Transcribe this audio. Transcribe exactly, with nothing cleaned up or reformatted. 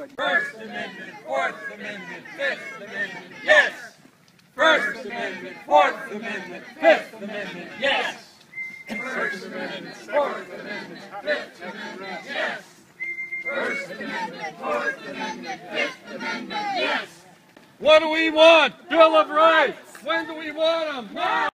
everybody. First Amendment, Fourth Amendment, Fifth Amendment, yes! First Amendment, Fourth Amendment, Fifth Amendment, yes! First Amendment, Fourth Amendment, Fifth Amendment, yes! First Amendment, Fourth Amendment, Fifth Amendment, yes! What do we want? Bill of Rights! When do we want them? Now!